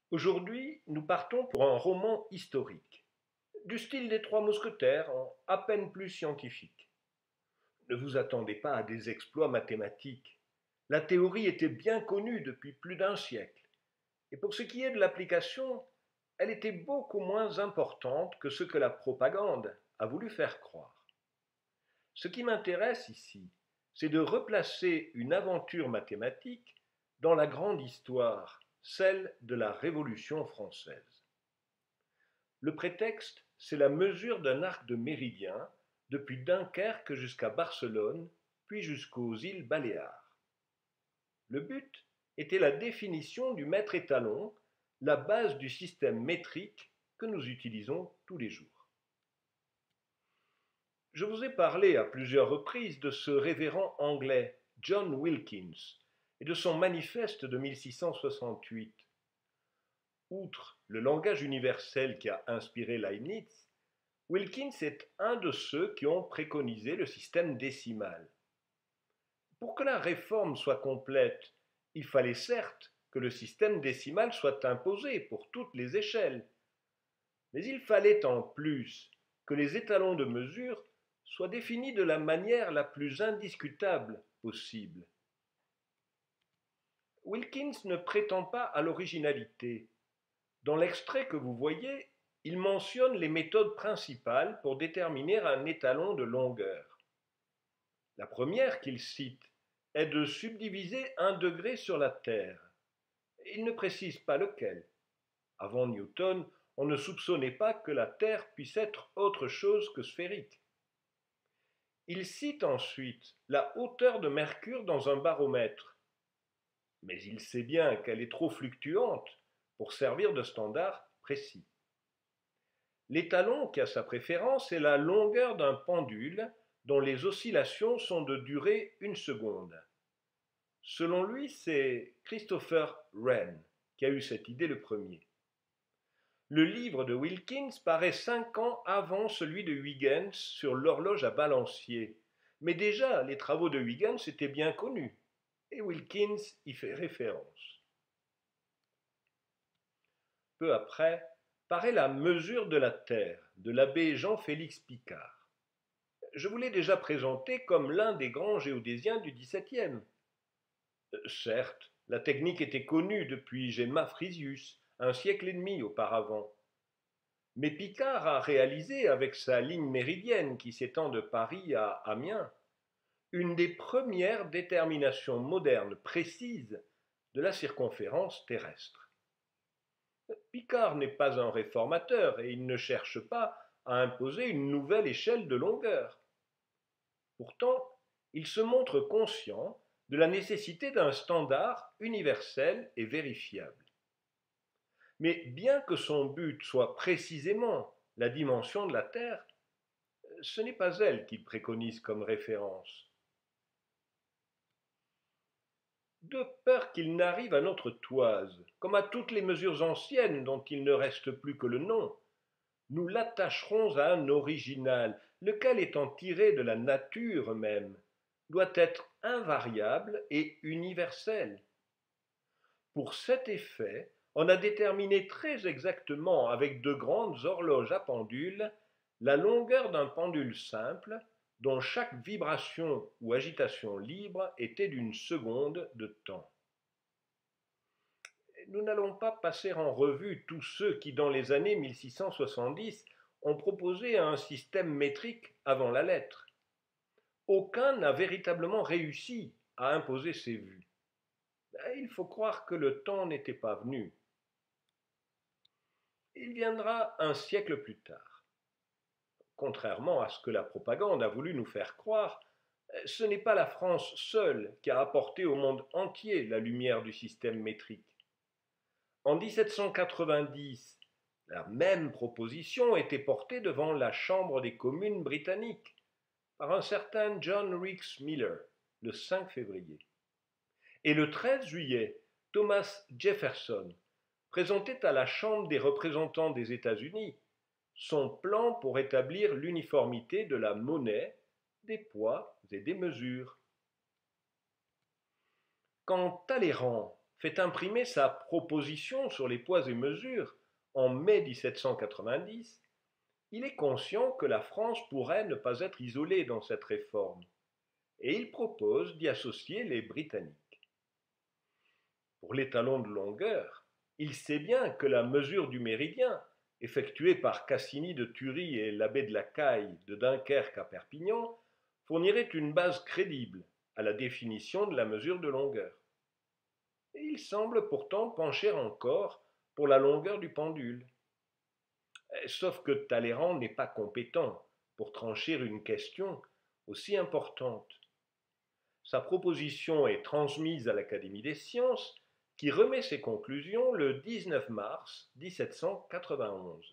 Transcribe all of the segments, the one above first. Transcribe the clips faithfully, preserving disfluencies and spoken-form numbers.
Aujourd'hui, nous partons pour un roman historique, du style des Trois Mousquetaires, en à peine plus scientifique. Ne vous attendez pas à des exploits mathématiques. La théorie était bien connue depuis plus d'un siècle, et pour ce qui est de l'application, elle était beaucoup moins importante que ce que la propagande a voulu faire croire. Ce qui m'intéresse ici, c'est de replacer une aventure mathématique dans la grande histoire, celle de la Révolution française. Le prétexte, c'est la mesure d'un arc de méridien depuis Dunkerque jusqu'à Barcelone, puis jusqu'aux îles Baléares. Le but était la définition du mètre étalon, la base du système métrique que nous utilisons tous les jours. Je vous ai parlé à plusieurs reprises de ce révérend anglais, John Wilkins, et de son manifeste de mille six cent soixante-huit. Outre le langage universel qui a inspiré Leibniz, Wilkins est un de ceux qui ont préconisé le système décimal. Pour que la réforme soit complète, il fallait certes que le système décimal soit imposé pour toutes les échelles, mais il fallait en plus que les étalons de mesure soient définis de la manière la plus indiscutable possible. Wilkins ne prétend pas à l'originalité. Dans l'extrait que vous voyez, il mentionne les méthodes principales pour déterminer un étalon de longueur. La première qu'il cite est de subdiviser un degré sur la Terre. Il ne précise pas lequel. Avant Newton, on ne soupçonnait pas que la Terre puisse être autre chose que sphérique. Il cite ensuite la hauteur de Mercure dans un baromètre. Mais il sait bien qu'elle est trop fluctuante pour servir de standard précis. L'étalon qui a sa préférence est la longueur d'un pendule dont les oscillations sont de durée une seconde. Selon lui, c'est Christopher Wren qui a eu cette idée le premier. Le livre de Wilkins paraît cinq ans avant celui de Huygens sur l'horloge à balancier, mais déjà les travaux de Huygens étaient bien connus, et Wilkins y fait référence. Peu après, paraît la mesure de la Terre de l'abbé Jean-Félix Picard. Je vous l'ai déjà présenté comme l'un des grands géodésiens du dix-septième. Certes, la technique était connue depuis Gemma Frisius, un siècle et demi auparavant. Mais Picard a réalisé, avec sa ligne méridienne qui s'étend de Paris à Amiens, une des premières déterminations modernes précises de la circonférence terrestre. Picard n'est pas un réformateur et il ne cherche pas à imposer une nouvelle échelle de longueur. Pourtant, il se montre conscient de la nécessité d'un standard universel et vérifiable. Mais bien que son but soit précisément la dimension de la Terre, ce n'est pas elle qu'il préconise comme référence. De peur qu'il n'arrive à notre toise, comme à toutes les mesures anciennes dont il ne reste plus que le nom, nous l'attacherons à un original, lequel étant tiré de la nature même, doit être invariable et universel. Pour cet effet, on a déterminé très exactement avec de grandes horloges à pendule la longueur d'un pendule simple dont chaque vibration ou agitation libre était d'une seconde de temps. Nous n'allons pas passer en revue tous ceux qui, dans les années mille six cent soixante-dix, ont proposé un système métrique avant la lettre. Aucun n'a véritablement réussi à imposer ses vues. Il faut croire que le temps n'était pas venu. Il viendra un siècle plus tard. Contrairement à ce que la propagande a voulu nous faire croire, ce n'est pas la France seule qui a apporté au monde entier la lumière du système métrique. En dix-sept cent quatre-vingt-dix, la même proposition était portée devant la Chambre des communes britannique par un certain John Rex Miller le cinq février. Et le treize juillet, Thomas Jefferson présentait à la Chambre des représentants des États-Unis son plan pour établir l'uniformité de la monnaie, des poids et des mesures. Quand Talleyrand fait imprimer sa proposition sur les poids et mesures en mai mille sept cent quatre-vingt-dix, il est conscient que la France pourrait ne pas être isolée dans cette réforme, et il propose d'y associer les Britanniques. Pour l'étalon de longueur, il sait bien que la mesure du méridien, effectuée par Cassini de Thury et l'abbé de la Caille de Dunkerque à Perpignan, fournirait une base crédible à la définition de la mesure de longueur. Et il semble pourtant pencher encore pour la longueur du pendule. Sauf que Talleyrand n'est pas compétent pour trancher une question aussi importante. Sa proposition est transmise à l'Académie des sciences, qui remet ses conclusions le dix-neuf mars mille sept cent quatre-vingt-onze.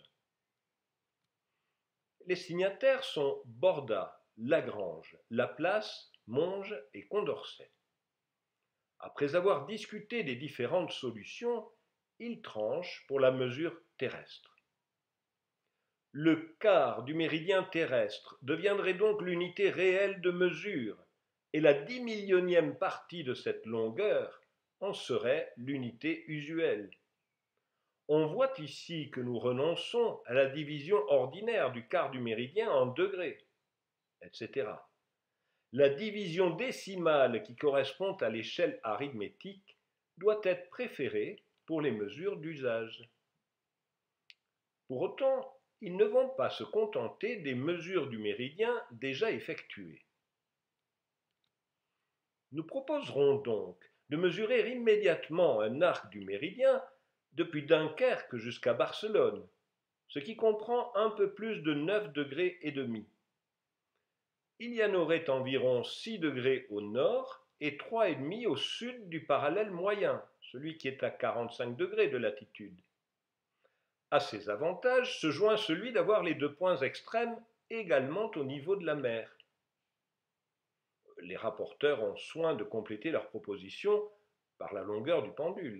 Les signataires sont Borda, Lagrange, Laplace, Monge et Condorcet. Après avoir discuté des différentes solutions, ils tranchent pour la mesure terrestre. Le quart du méridien terrestre deviendrait donc l'unité réelle de mesure, et la dix millionième partie de cette longueur en serait l'unité usuelle. On voit ici que nous renonçons à la division ordinaire du quart du méridien en degrés, et cetera. La division décimale qui correspond à l'échelle arithmétique doit être préférée pour les mesures d'usage. Pour autant, ils ne vont pas se contenter des mesures du méridien déjà effectuées. Nous proposerons donc de mesurer immédiatement un arc du méridien depuis Dunkerque jusqu'à Barcelone, ce qui comprend un peu plus de neuf degrés et demi. Il y en aurait environ six degrés au nord et trois virgule cinq au sud du parallèle moyen, celui qui est à quarante-cinq degrés de latitude. À ces avantages se joint celui d'avoir les deux points extrêmes également au niveau de la mer. Les rapporteurs ont soin de compléter leur proposition par la longueur du pendule.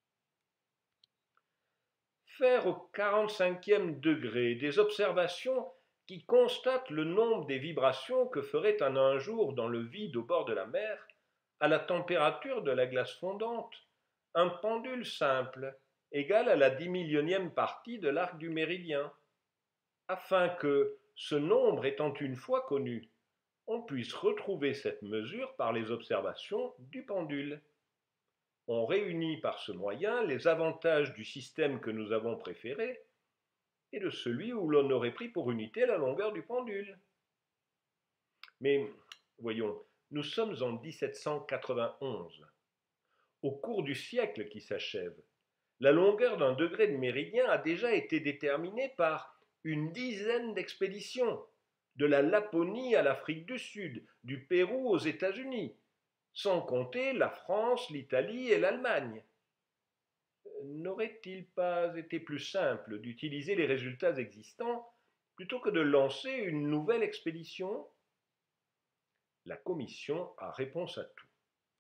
Faire au quarante-cinquième degré des observations qui constatent le nombre des vibrations que ferait en un jour dans le vide au bord de la mer, à la température de la glace fondante, un pendule simple égal à la dix millionième partie de l'arc du méridien, afin que, ce nombre étant une fois connu, on puisse retrouver cette mesure par les observations du pendule. On réunit par ce moyen les avantages du système que nous avons préféré et de celui où l'on aurait pris pour unité la longueur du pendule. Mais, voyons, nous sommes en mille sept cent quatre-vingt-onze. Au cours du siècle qui s'achève, la longueur d'un degré de méridien a déjà été déterminée par une dizaine d'expéditions, de la Laponie à l'Afrique du Sud, du Pérou aux États-Unis, sans compter la France, l'Italie et l'Allemagne. N'aurait-il pas été plus simple d'utiliser les résultats existants plutôt que de lancer une nouvelle expédition? La commission a réponse à tout.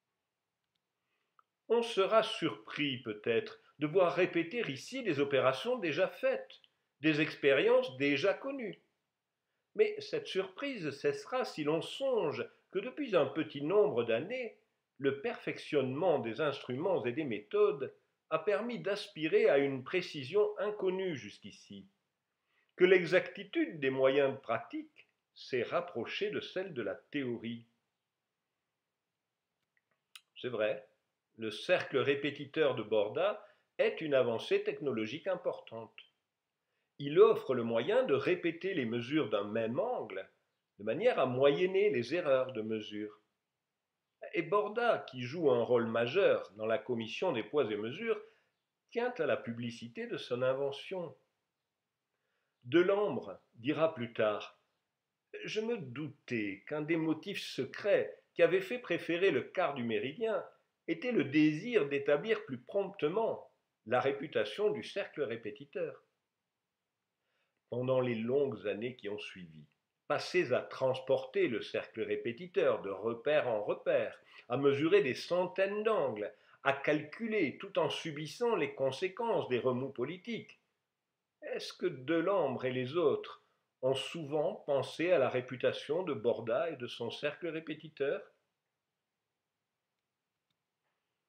On sera surpris peut-être de voir répéter ici des opérations déjà faites, des expériences déjà connues. Mais cette surprise cessera si l'on songe que depuis un petit nombre d'années, le perfectionnement des instruments et des méthodes a permis d'aspirer à une précision inconnue jusqu'ici, que l'exactitude des moyens de pratique s'est rapprochée de celle de la théorie. C'est vrai, le cercle répétiteur de Borda est une avancée technologique importante. Il offre le moyen de répéter les mesures d'un même angle, de manière à moyenner les erreurs de mesure. Et Borda, qui joue un rôle majeur dans la commission des poids et mesures, tient à la publicité de son invention. Delambre dira plus tard « Je me doutais qu'un des motifs secrets qui avait fait préférer le quart du méridien était le désir d'établir plus promptement la réputation du cercle répétiteur. » Pendant les longues années qui ont suivi, passées à transporter le cercle répétiteur de repère en repère, à mesurer des centaines d'angles, à calculer tout en subissant les conséquences des remous politiques, est-ce que Delambre et les autres ont souvent pensé à la réputation de Borda et de son cercle répétiteur?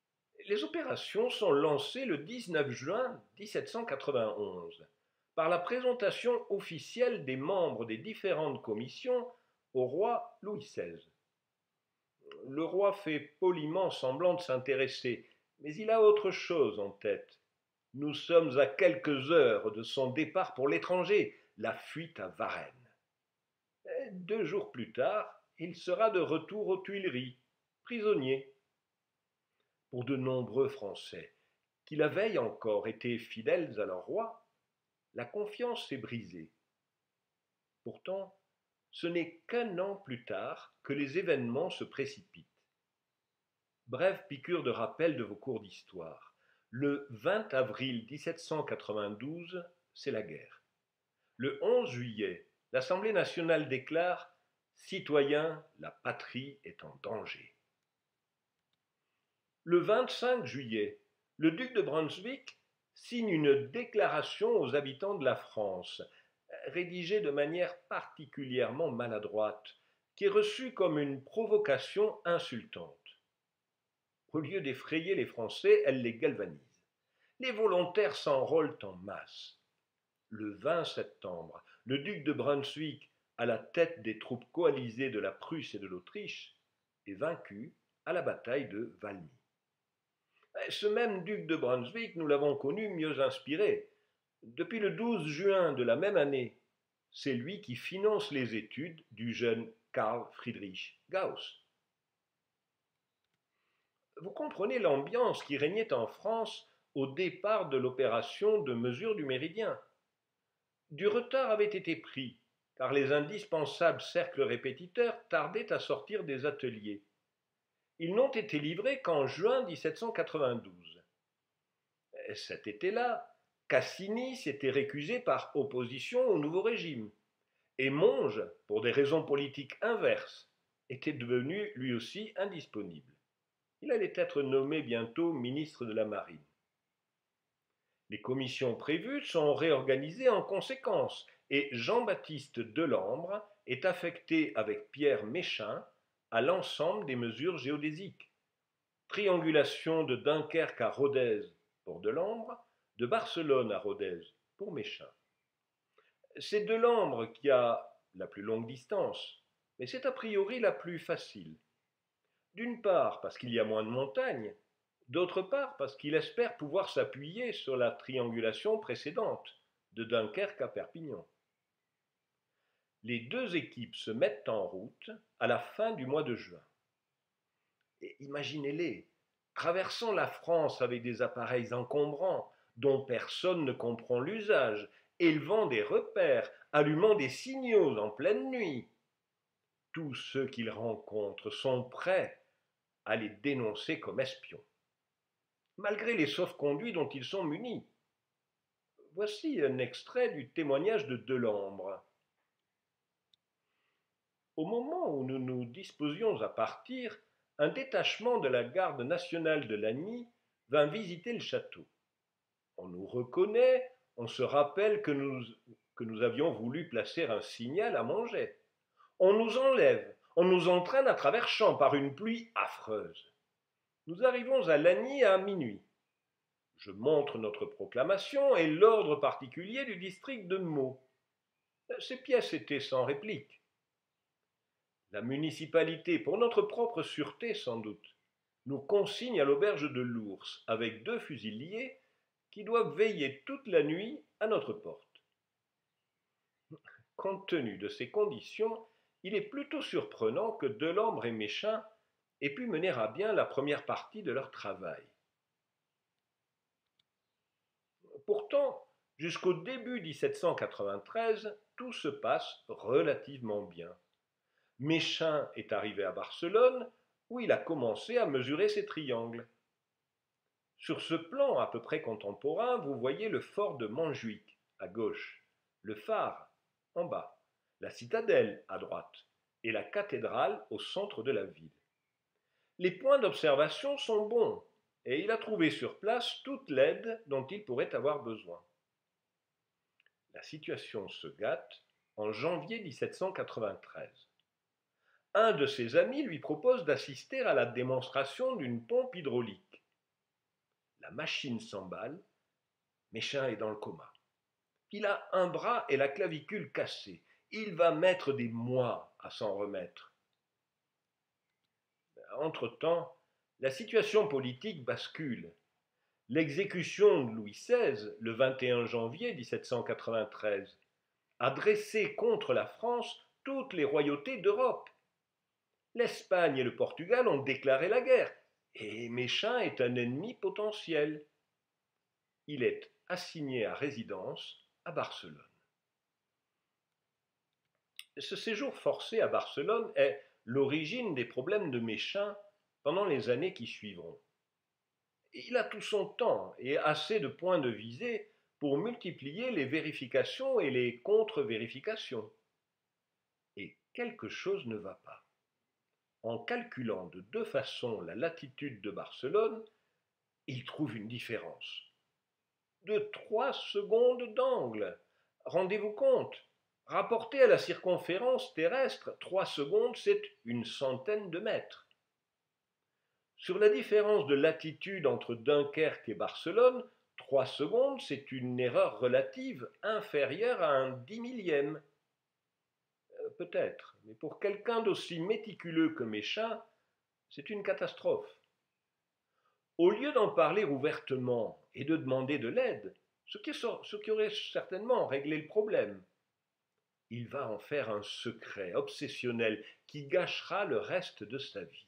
Les opérations sont lancées le dix-neuf juin mille sept cent quatre-vingt-onze par la présentation officielle des membres des différentes commissions au roi Louis seize. Le roi fait poliment semblant de s'intéresser, mais il a autre chose en tête. Nous sommes à quelques heures de son départ pour l'étranger, la fuite à Varennes. Et deux jours plus tard, il sera de retour aux Tuileries, prisonnier. Pour de nombreux Français, qui la veille encore étaient fidèles à leur roi, la confiance s'est brisée. Pourtant, ce n'est qu'un an plus tard que les événements se précipitent. Brève piqûre de rappel de vos cours d'histoire. Le vingt avril mille sept cent quatre-vingt-douze, c'est la guerre. Le onze juillet, l'Assemblée nationale déclare « Citoyens, la patrie est en danger ». Le vingt-cinq juillet, le duc de Brunswick signe une déclaration aux habitants de la France, rédigée de manière particulièrement maladroite, qui est reçue comme une provocation insultante. Au lieu d'effrayer les Français, elle les galvanise. Les volontaires s'enrôlent en masse. Le vingt septembre, le duc de Brunswick, à la tête des troupes coalisées de la Prusse et de l'Autriche, est vaincu à la bataille de Valmy. Ce même duc de Brunswick, nous l'avons connu mieux inspiré. Depuis le douze juin de la même année, c'est lui qui finance les études du jeune Karl Friedrich Gauss. Vous comprenez l'ambiance qui régnait en France au départ de l'opération de mesure du méridien. Du retard avait été pris, car les indispensables cercles répétiteurs tardaient à sortir des ateliers. Ils n'ont été livrés qu'en juin mille sept cent quatre-vingt-douze. Cet été-là, Cassini s'était récusé par opposition au nouveau régime, et Monge, pour des raisons politiques inverses, était devenu lui aussi indisponible. Il allait être nommé bientôt ministre de la Marine. Les commissions prévues sont réorganisées en conséquence et Jean-Baptiste Delambre est affecté avec Pierre Méchain à l'ensemble des mesures géodésiques. Triangulation de Dunkerque à Rodez pour Delambre, de Barcelone à Rodez pour Méchain. C'est Delambre qui a la plus longue distance, mais c'est a priori la plus facile. D'une part parce qu'il y a moins de montagnes, d'autre part parce qu'il espère pouvoir s'appuyer sur la triangulation précédente, de Dunkerque à Perpignan. Les deux équipes se mettent en route à la fin du mois de juin. Et imaginez-les, traversant la France avec des appareils encombrants dont personne ne comprend l'usage, élevant des repères, allumant des signaux en pleine nuit. Tous ceux qu'ils rencontrent sont prêts à les dénoncer comme espions, malgré les sauf-conduits dont ils sont munis. Voici un extrait du témoignage de Delambre. Au moment où nous nous disposions à partir, un détachement de la garde nationale de Lagny vint visiter le château. On nous reconnaît, on se rappelle que nous, que nous avions voulu placer un signal à Monget. On nous enlève, on nous entraîne à travers champs par une pluie affreuse. Nous arrivons à Lagny à minuit. Je montre notre proclamation et l'ordre particulier du district de Meaux. Ces pièces étaient sans réplique. La municipalité, pour notre propre sûreté sans doute, nous consigne à l'auberge de l'Ours avec deux fusiliers qui doivent veiller toute la nuit à notre porte. Compte tenu de ces conditions, il est plutôt surprenant que Delambre et Méchain aient pu mener à bien la première partie de leur travail. Pourtant, jusqu'au début mille sept cent quatre-vingt-treize, tout se passe relativement bien. Méchain est arrivé à Barcelone, où il a commencé à mesurer ses triangles. Sur ce plan à peu près contemporain, vous voyez le fort de Montjuïc, à gauche, le phare, en bas, la citadelle, à droite, et la cathédrale au centre de la ville. Les points d'observation sont bons, et il a trouvé sur place toute l'aide dont il pourrait avoir besoin. La situation se gâte en janvier mille sept cent quatre-vingt-treize. Un de ses amis lui propose d'assister à la démonstration d'une pompe hydraulique. La machine s'emballe, Méchain est dans le coma. Il a un bras et la clavicule cassée. Il va mettre des mois à s'en remettre. Entre-temps, la situation politique bascule. L'exécution de Louis seize, le vingt et un janvier mille sept cent quatre-vingt-treize, a dressé contre la France toutes les royautés d'Europe. L'Espagne et le Portugal ont déclaré la guerre, et Méchain est un ennemi potentiel. Il est assigné à résidence à Barcelone. Ce séjour forcé à Barcelone est l'origine des problèmes de Méchain pendant les années qui suivront. Il a tout son temps et assez de points de visée pour multiplier les vérifications et les contre-vérifications. Et quelque chose ne va pas. En calculant de deux façons la latitude de Barcelone, il trouve une différence de trois secondes d'angle. Rendez-vous compte, rapporté à la circonférence terrestre, trois secondes, c'est une centaine de mètres. Sur la différence de latitude entre Dunkerque et Barcelone, trois secondes, c'est une erreur relative inférieure à un dix millième. Euh, peut-être, mais pour quelqu'un d'aussi méticuleux que Méchain, c'est une catastrophe. Au lieu d'en parler ouvertement et de demander de l'aide, ce qui, ce qui aurait certainement réglé le problème, il va en faire un secret obsessionnel qui gâchera le reste de sa vie.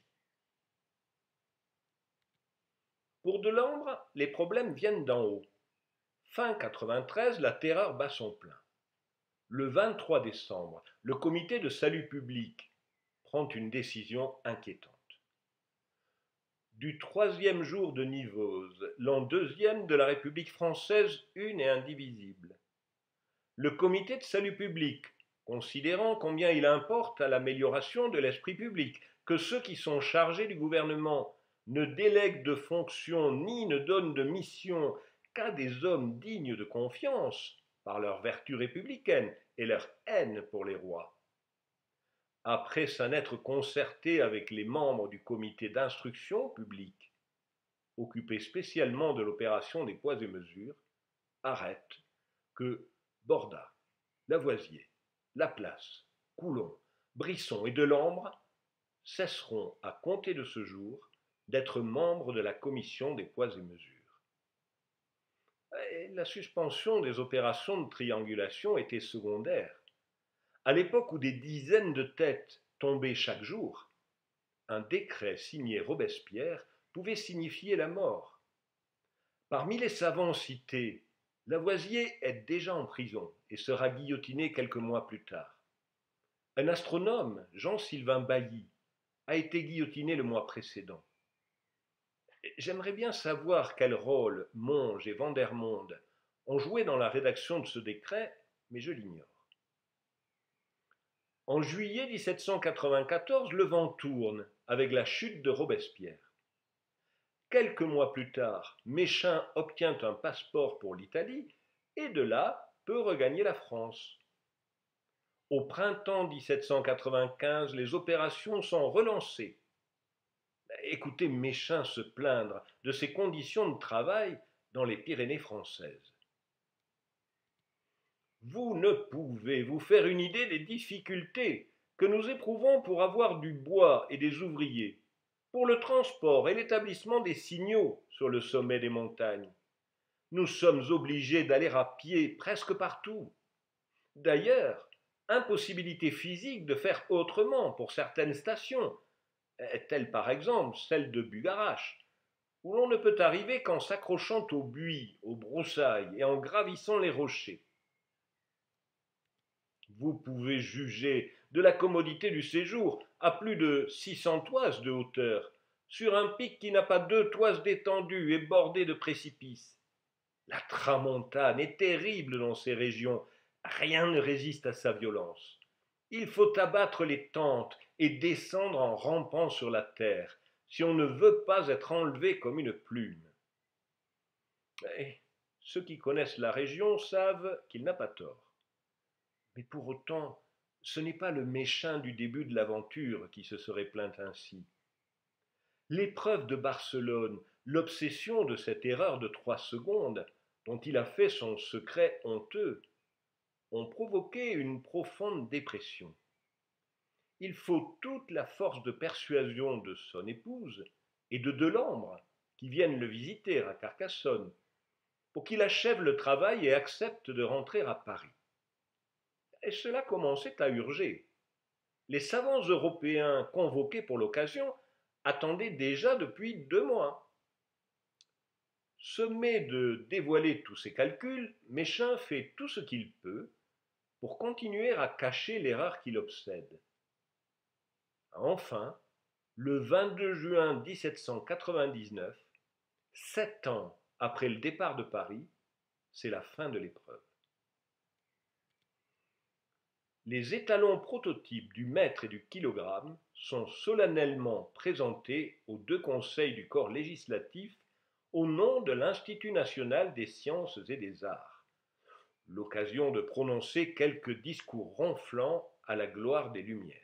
Pour Delambre, les problèmes viennent d'en haut. Fin quatre-vingt-treize, la terreur bat son plein. Le vingt-trois décembre, le comité de salut public prend une décision inquiétante. Du troisième jour de Nivose, l'an deuxième de la République française une et indivisible. Le comité de salut public, considérant combien il importe à l'amélioration de l'esprit public que ceux qui sont chargés du gouvernement ne délèguent de fonctions ni ne donnent de mission qu'à des hommes dignes de confiance par leur vertu républicaine et leur haine pour les rois. Après s'en être concerté avec les membres du comité d'instruction publique, occupé spécialement de l'opération des poids et mesures, arrête que Borda, Lavoisier, Laplace, Coulon, Brisson et Delambre cesseront à compter de ce jour d'être membres de la commission des poids et mesures. Et la suspension des opérations de triangulation était secondaire. À l'époque où des dizaines de têtes tombaient chaque jour, un décret signé Robespierre pouvait signifier la mort. Parmi les savants cités, Lavoisier est déjà en prison et sera guillotiné quelques mois plus tard. Un astronome, Jean-Sylvain Bailly, a été guillotiné le mois précédent. J'aimerais bien savoir quel rôle Monge et Vandermonde ont joué dans la rédaction de ce décret, mais je l'ignore. En juillet mille sept cent quatre-vingt-quatorze, le vent tourne avec la chute de Robespierre. Quelques mois plus tard, Méchain obtient un passeport pour l'Italie et de là peut regagner la France. Au printemps mille sept cent quatre-vingt-quinze, les opérations sont relancées. Écoutez Méchain se plaindre de ses conditions de travail dans les Pyrénées françaises. Vous ne pouvez vous faire une idée des difficultés que nous éprouvons pour avoir du bois et des ouvriers, pour le transport et l'établissement des signaux sur le sommet des montagnes. Nous sommes obligés d'aller à pied presque partout. D'ailleurs, impossibilité physique de faire autrement pour certaines stations, telles par exemple celle de Bugarache, où l'on ne peut arriver qu'en s'accrochant aux buis, aux broussailles et en gravissant les rochers. Vous pouvez juger de la commodité du séjour à plus de six cents toises de hauteur, sur un pic qui n'a pas deux toises d'étendue et bordé de précipices. La tramontane est terrible dans ces régions, rien ne résiste à sa violence. Il faut abattre les tentes et descendre en rampant sur la terre, si on ne veut pas être enlevé comme une plume. Et ceux qui connaissent la région savent qu'il n'a pas tort. Mais pour autant, ce n'est pas le Méchain du début de l'aventure qui se serait plaint ainsi. L'épreuve de Barcelone L'obsession de cette erreur de trois secondes, dont il a fait son secret honteux, ont provoqué une profonde dépression. Il faut toute la force de persuasion de son épouse et de Delambre, qui viennent le visiter à Carcassonne, pour qu'il achève le travail et accepte de rentrer à Paris. Et cela commençait à urger. Les savants européens convoqués pour l'occasion attendaient déjà depuis deux mois. Sommé de dévoiler tous ses calculs, Méchain fait tout ce qu'il peut pour continuer à cacher l'erreur qui l'obsède. Enfin, le vingt-deux juin mille sept cent quatre-vingt-dix-neuf, sept ans après le départ de Paris, c'est la fin de l'épreuve. Les étalons prototypes du mètre et du kilogramme sont solennellement présentés aux deux conseils du corps législatif au nom de l'Institut national des sciences et des arts, l'occasion de prononcer quelques discours ronflants à la gloire des Lumières.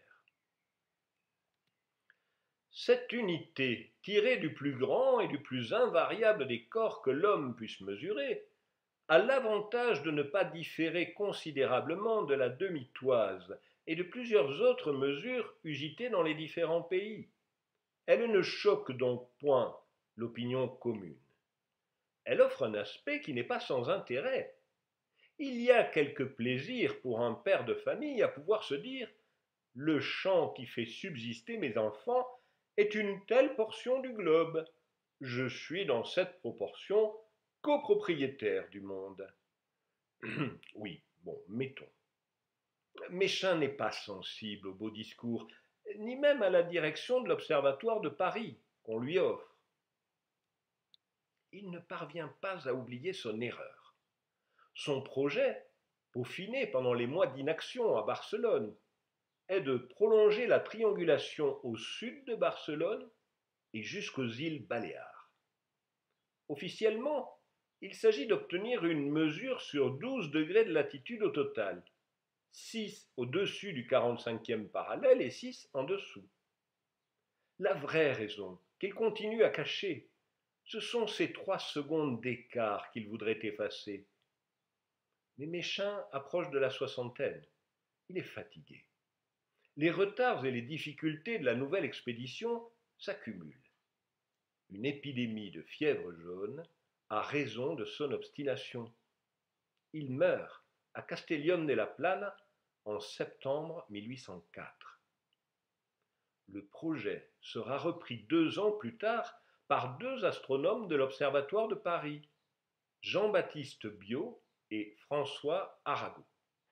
Cette unité, tirée du plus grand et du plus invariable des corps que l'homme puisse mesurer, a l'avantage de ne pas différer considérablement de la demi-toise et de plusieurs autres mesures usitées dans les différents pays. Elle ne choque donc point l'opinion commune. Elle offre un aspect qui n'est pas sans intérêt. Il y a quelque plaisir pour un père de famille à pouvoir se dire « Le champ qui fait subsister mes enfants est une telle portion du globe. Je suis dans cette proportion copropriétaire du monde. » Oui, bon, mettons. Méchain n'est pas sensible aux beaux discours, ni même à la direction de l'Observatoire de Paris qu'on lui offre. Il ne parvient pas à oublier son erreur. Son projet, peaufiné pendant les mois d'inaction à Barcelone, est de prolonger la triangulation au sud de Barcelone et jusqu'aux îles Baléares. Officiellement, il s'agit d'obtenir une mesure sur douze degrés de latitude au total, six au-dessus du quarante-cinquième parallèle et six en dessous. La vraie raison qu'il continue à cacher, ce sont ces trois secondes d'écart qu'il voudrait effacer. Mais Méchain approche de la soixantaine. Il est fatigué. Les retards et les difficultés de la nouvelle expédition s'accumulent. Une épidémie de fièvre jaune a raison de son obstination. Il meurt à Castellón de la Plana en septembre mille huit cent quatre. Le projet sera repris deux ans plus tard par deux astronomes de l'Observatoire de Paris, Jean-Baptiste Biot et François Arago.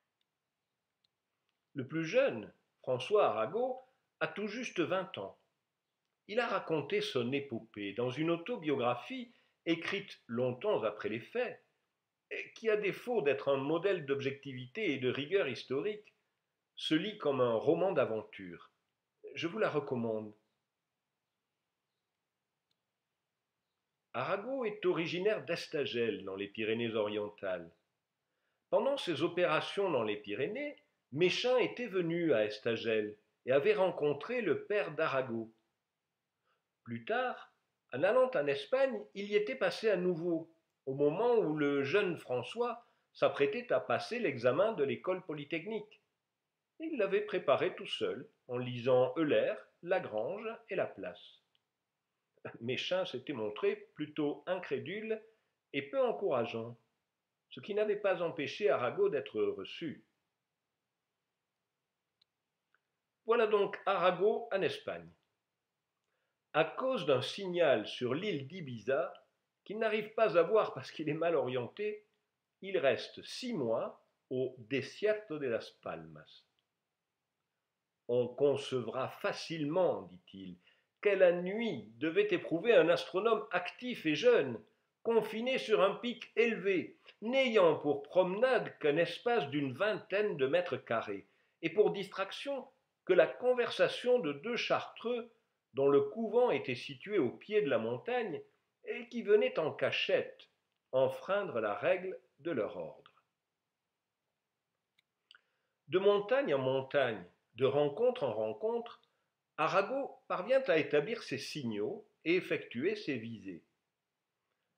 Le plus jeune, François Arago, a tout juste vingt ans. Il a raconté son épopée dans une autobiographie écrite longtemps après les faits, qui, à défaut d'être un modèle d'objectivité et de rigueur historique, se lit comme un roman d'aventure. Je vous la recommande. Arago est originaire d'Estagel, dans les Pyrénées-Orientales. Pendant ses opérations dans les Pyrénées, Méchain était venu à Estagel et avait rencontré le père d'Arago. Plus tard, en allant en Espagne, il y était passé à nouveau, au moment où le jeune François s'apprêtait à passer l'examen de l'école polytechnique. Il l'avait préparé tout seul, en lisant Euler, Lagrange et Laplace. Méchain s'était montré plutôt incrédule et peu encourageant, ce qui n'avait pas empêché Arago d'être reçu. Voilà donc Arago en Espagne. À cause d'un signal sur l'île d'Ibiza, qu'il n'arrive pas à voir parce qu'il est mal orienté, il reste six mois au Desierto de las Palmas. On concevra facilement, dit-il, quelle ennui devait éprouver un astronome actif et jeune, confiné sur un pic élevé, n'ayant pour promenade qu'un espace d'une vingtaine de mètres carrés, et pour distraction que la conversation de deux chartreux dont le couvent était situé au pied de la montagne et qui venaient en cachette enfreindre la règle de leur ordre. De montagne en montagne, de rencontre en rencontre, Arago parvient à établir ses signaux et effectuer ses visées.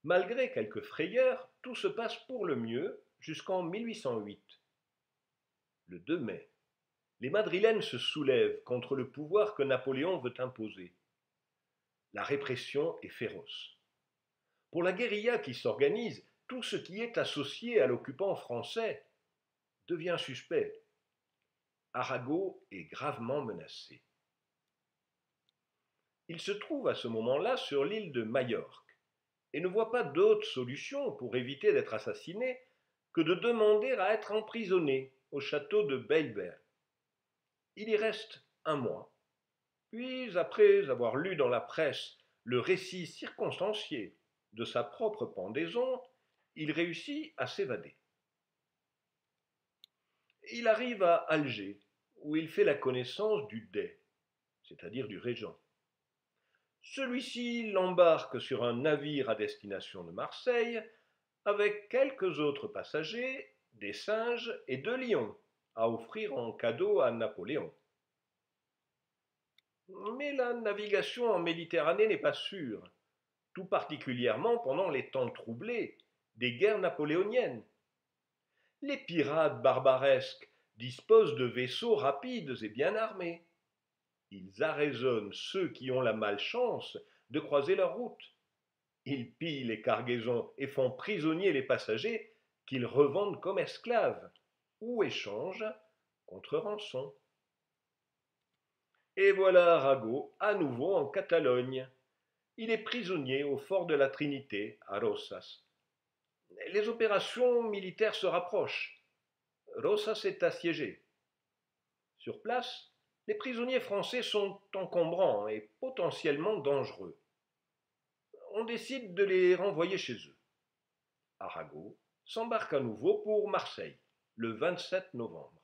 Malgré quelques frayeurs, tout se passe pour le mieux jusqu'en mille huit cent huit. Le deux mai, les Madrilènes se soulèvent contre le pouvoir que Napoléon veut imposer. La répression est féroce. Pour la guérilla qui s'organise, tout ce qui est associé à l'occupant français devient suspect. Arago est gravement menacé. Il se trouve à ce moment-là sur l'île de Majorque et ne voit pas d'autre solution pour éviter d'être assassiné que de demander à être emprisonné au château de Bellver. Il y reste un mois, puis après avoir lu dans la presse le récit circonstancié de sa propre pendaison, il réussit à s'évader. Il arrive à Alger, où il fait la connaissance du Dey, c'est-à-dire du régent. Celui-ci l'embarque sur un navire à destination de Marseille, avec quelques autres passagers, des singes et deux lions, à offrir en cadeau à Napoléon. Mais la navigation en Méditerranée n'est pas sûre, tout particulièrement pendant les temps troublés des guerres napoléoniennes. Les pirates barbaresques disposent de vaisseaux rapides et bien armés. Ils arraisonnent ceux qui ont la malchance de croiser leur route. Ils pillent les cargaisons et font prisonniers les passagers qu'ils revendent comme esclaves ou échangent contre rançon. Et voilà Arago à nouveau en Catalogne. Il est prisonnier au fort de la Trinité, à Rosas. Les opérations militaires se rapprochent. Rosas est assiégé. Sur place, les prisonniers français sont encombrants et potentiellement dangereux. On décide de les renvoyer chez eux. Arago s'embarque à nouveau pour Marseille, le vingt-sept novembre.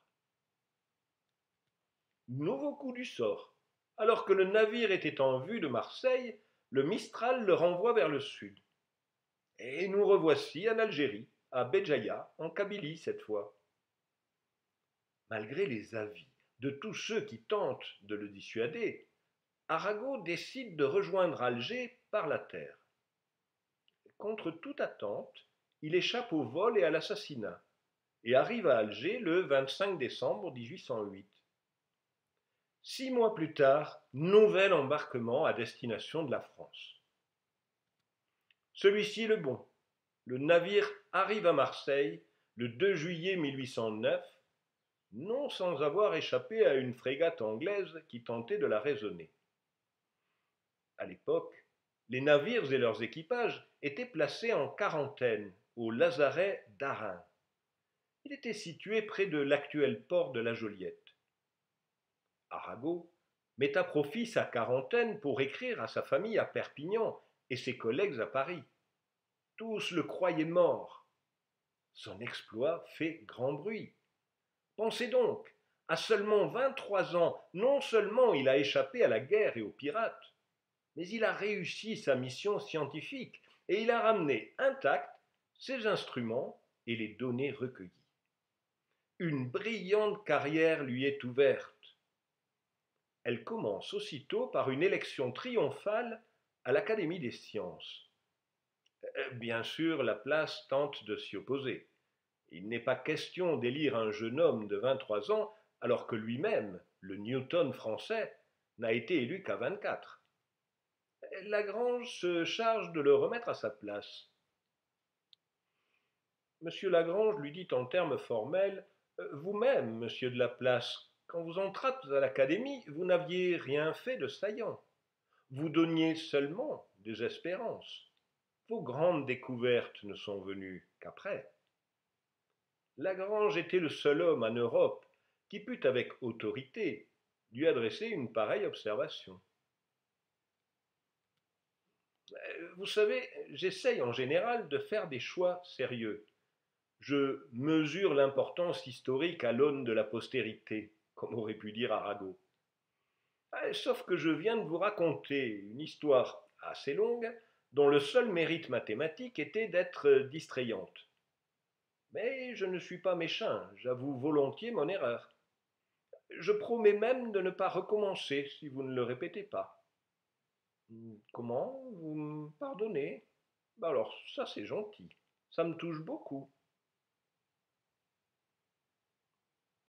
Nouveau coup du sort. Alors que le navire était en vue de Marseille, le Mistral le renvoie vers le sud. Et nous revoici en Algérie, à Béjaïa, en Kabylie cette fois. Malgré les avis de tous ceux qui tentent de le dissuader, Arago décide de rejoindre Alger par la terre. Contre toute attente, il échappe au vol et à l'assassinat et arrive à Alger le vingt-cinq décembre mille huit cent huit. Six mois plus tard, nouvel embarquement à destination de la France. Celui-ci est le bon. Le navire arrive à Marseille le deux juillet mille huit cent neuf, non sans avoir échappé à une frégate anglaise qui tentait de la raisonner. À l'époque, les navires et leurs équipages étaient placés en quarantaine au lazaret d'Arin. Il était situé près de l'actuel port de la Joliette. Arago met à profit sa quarantaine pour écrire à sa famille à Perpignan et ses collègues à Paris. Tous le croyaient mort. Son exploit fait grand bruit. Pensez donc, à seulement vingt-trois ans, non seulement il a échappé à la guerre et aux pirates, mais il a réussi sa mission scientifique et il a ramené intacts ses instruments et les données recueillies. Une brillante carrière lui est ouverte. Elle commence aussitôt par une élection triomphale à l'Académie des sciences. Bien sûr, Laplace tente de s'y opposer. Il n'est pas question d'élire un jeune homme de vingt-trois ans alors que lui-même, le Newton français, n'a été élu qu'à vingt-quatre. Lagrange se charge de le remettre à sa place. Monsieur Lagrange lui dit en termes formels « Vous-même, monsieur de Laplace, quand vous entrâtes à l'Académie, vous n'aviez rien fait de saillant. Vous donniez seulement des espérances. Vos grandes découvertes ne sont venues qu'après. » Lagrange était le seul homme en Europe qui put avec autorité lui adresser une pareille observation. Vous savez, j'essaye en général de faire des choix sérieux. Je mesure l'importance historique à l'aune de la postérité, comme aurait pu dire Arago. Sauf que je viens de vous raconter une histoire assez longue dont le seul mérite mathématique était d'être distrayante. Mais je ne suis pas méchant, j'avoue volontiers mon erreur. Je promets même de ne pas recommencer si vous ne le répétez pas. Comment? Vous me pardonnez? Bah alors, ça c'est gentil. Ça me touche beaucoup.